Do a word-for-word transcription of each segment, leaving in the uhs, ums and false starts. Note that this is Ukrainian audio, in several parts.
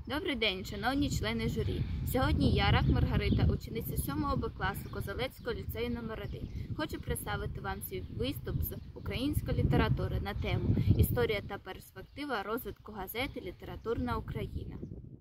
Добрий день, шановні члени журі. Сьогодні я, Рак Маргарита, учениця сьомого Б класу Козелецького ліцею номер один. Хочу представити вам свій виступ з української літератури на тему «Історія та перспектива розвитку газети «Літературна Україна».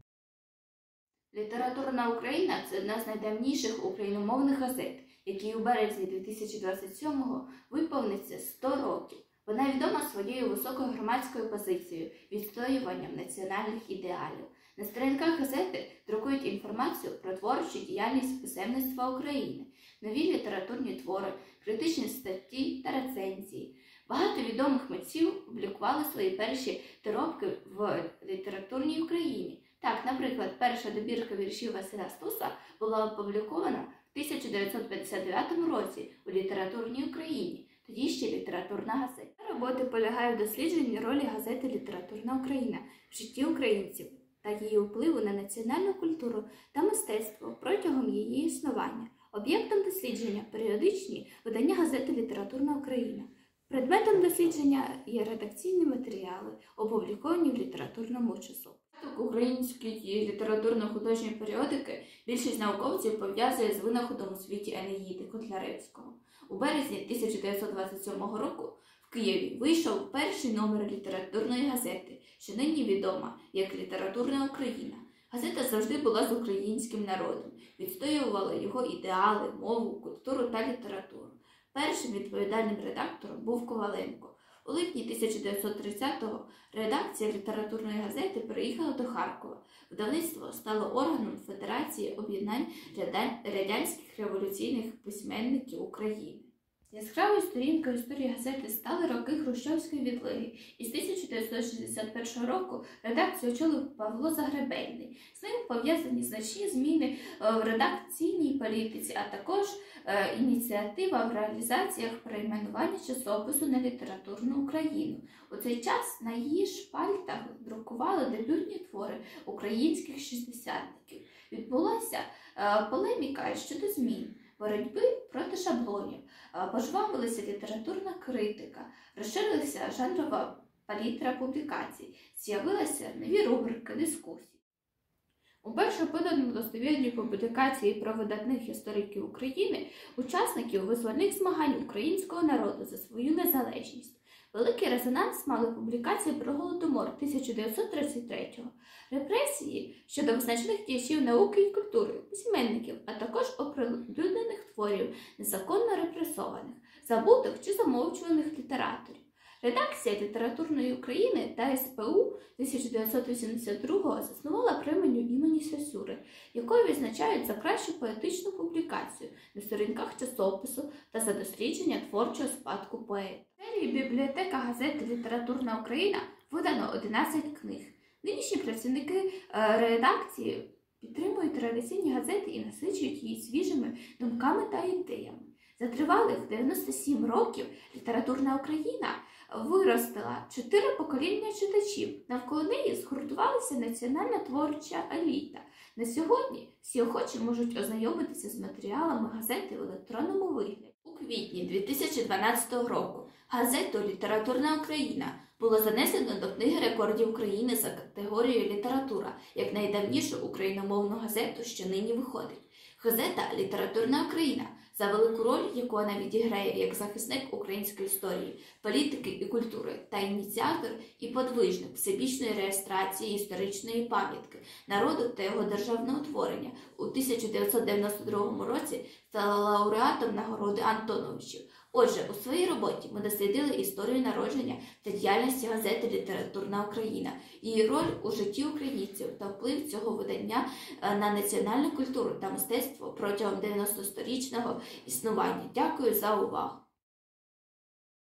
«Літературна Україна» – це одна з найдавніших україномовних газет, якій у березні дві тисячі двадцять сьомого виповниться сто років. Вона відома своєю високою громадською позицією, відстоюванням національних ідеалів. На сторінках газети друкують інформацію про творчу діяльність писемництва України, нові літературні твори, критичні статті та рецензії. Багато відомих митців публікували свої перші доробки в літературній Україні. Так, наприклад, перша добірка віршів Василя Стуса була опублікована в тисяча дев'ятсот п'ятдесят дев'ятому році у літературній Україні, тоді ще літературна газета. Роботи полягає в дослідженні ролі газети «Літературна Україна» в житті українців та її впливу на національну культуру та мистецтво протягом її існування. Об'єктом дослідження – періодичні видання газети «Літературна Україна». Предметом дослідження є редакційні матеріали, опубліковані в літературному часу. Української літературно-художньої періодики більшість науковців пов'язує з винаходом у світі Енеїди Котляревського. У березні тисяча дев'ятсот двадцять сьомого року в Києві вийшов перший номер літературної газети, що нині відома як «Літературна Україна». Газета завжди була з українським народом, відстоювала його ідеали, мову, культуру та літературу. Першим відповідальним редактором був Коваленко. У липні тисяча дев'ятсот тридцятого редакція літературної газети переїхала до Харкова. Видавництво стало органом Федерації об'єднань радянських революційних письменників України. Яскравою сторінкою історії газети стали роки хрущовської відлиги. Із тисяча дев'ятсот шістдесят першого року редакцію очолив Павло Загребельний. З ним пов'язані значні зміни в редакційній політиці, а також е, ініціатива в реалізаціях перейменування часопису на літературну Україну. У цей час на її шпальтах друкували дебютні твори українських шістдесятників. Відбулася е, полеміка щодо змін, боротьби проти шаблонів, пожвавилася літературна критика, розширилася жанрова палітра публікацій, з'явилися нові рубрики, дискусії. У першу подану достовірні публікації про видатних істориків України, учасників визвольних змагань українського народу за свою незалежність. Великий резонанс мали публікації про Голодомор тисяча дев'ятсот тридцять третього, репресії щодо визначних діячів науки і культури, письменників, а також оприлюднених творів, незаконно репресованих, забутих чи замовчуваних літераторів. Редакція літературної України та ес пе у тисяча дев'ятсот вісімдесят другого заснувала премію імені Сосюри, якою відзначають за кращу поетичну публікацію на сторінках часопису та за дослідження творчого спадку поета. В серії бібліотека газети «Літературна Україна» видано одинадцять книг. Нинішні працівники редакції підтримують традиційні газети і насичують її свіжими думками та ідеями. За тривалих дев'яносто сім років «Літературна Україна» виростила чотири покоління читачів. Навколо неї згуртувалася національна творча еліта. На сьогодні всі охочі можуть ознайомитися з матеріалами газети в електронному вигляді. У квітні дві тисячі дванадцятого року газету «Літературна Україна» було занесено до Книги рекордів України за категорією «Література» як найдавнішу україномовну газету, що нині виходить. Газета «Літературна Україна», за велику роль, яку вона відіграє як захисник української історії, політики і культури та ініціатор і подвижник всебічної реєстрації історичної пам'ятки народу та його державного творення, у тисяча дев'ятсот дев'яносто другому році стала лауреатом нагороди Антоновичів. Отже, у своїй роботі ми дослідили історію народження та діяльності газети «Літературна Україна», її роль у житті українців та вплив цього видання на національну культуру та мистецтво протягом дев'яностосторічного існування. Дякую за увагу!